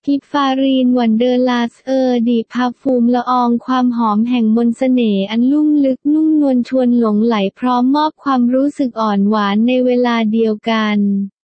กิฟฟารีนวันเดอร์ลาสดีพาฟูมละอองความหอมแห่งมนต์เสน่ห์อันลุ่มลึกนุ่มนวลชวนหลงไหลพร้อมมอบความรู้สึกอ่อนหวานในเวลาเดียวกัน